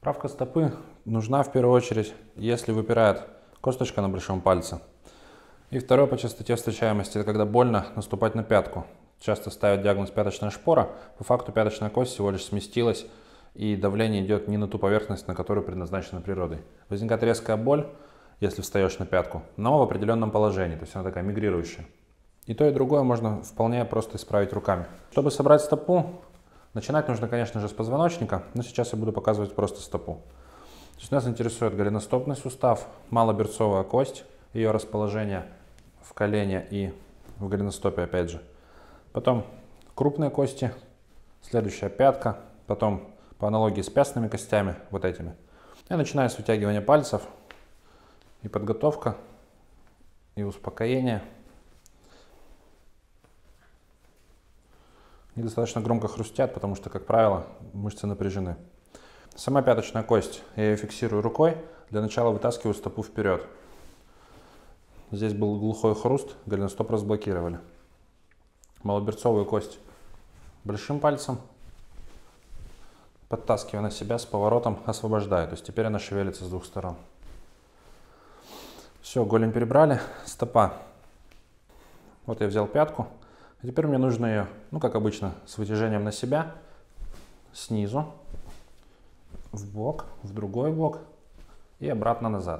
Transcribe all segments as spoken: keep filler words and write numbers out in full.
Правка стопы нужна в первую очередь, если выпирает косточка на большом пальце. И второе по частоте встречаемости, это когда больно наступать на пятку. Часто ставят диагноз пяточная шпора, по факту пяточная кость всего лишь сместилась, и давление идет не на ту поверхность, на которую предназначена природой. Возникает резкая боль, если встаешь на пятку, но в определенном положении, то есть она такая мигрирующая. И то, и другое можно вполне просто исправить руками. Чтобы собрать стопу, начинать нужно, конечно же, с позвоночника, но сейчас я буду показывать просто стопу. То есть нас интересует голеностопный сустав, малоберцовая кость, ее расположение в колене и в голеностопе опять же. Потом крупные кости, следующая пятка, потом по аналогии с пястными костями, вот этими. Я начинаю с вытягивания пальцев, и подготовка, и успокоение. Они достаточно громко хрустят, потому что, как правило, мышцы напряжены. Сама пяточная кость, я ее фиксирую рукой, для начала вытаскиваю стопу вперед. Здесь был глухой хруст, голеностоп разблокировали. Малоберцовую кость большим пальцем, подтаскивая на себя с поворотом, освобождаю. То есть теперь она шевелится с двух сторон. Все, голень перебрали, стопа. Вот я взял пятку. А теперь мне нужно ее, ну как обычно, с вытяжением на себя, снизу, в бок, в другой бок и обратно назад.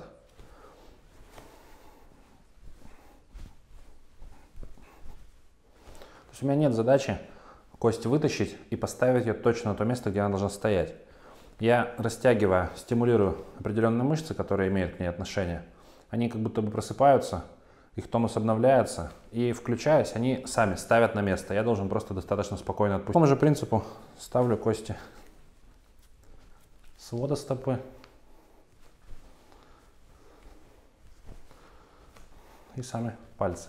То есть у меня нет задачи кость вытащить и поставить ее точно на то место, где она должна стоять. Я, растягивая, стимулирую определенные мышцы, которые имеют к ней отношение. Они как будто бы просыпаются, их тонус обновляется, и включаясь, они сами ставят на место. Я должен просто достаточно спокойно отпустить. По тому же принципу ставлю кости свода стопы и сами пальцы.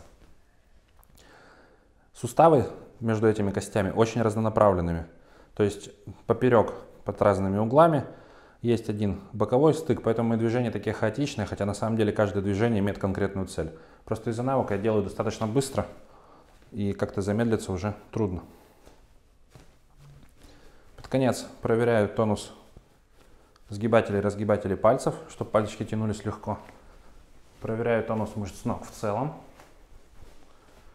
Суставы между этими костями очень разнонаправленными. То есть поперек под разными углами есть один боковой стык, поэтому мои движения такие хаотичные, хотя на самом деле каждое движение имеет конкретную цель. Просто из-за навыка я делаю достаточно быстро, и как-то замедлиться уже трудно. Под конец проверяю тонус сгибателей и разгибателей пальцев, чтобы пальчики тянулись легко. Проверяю тонус мышц ног в целом.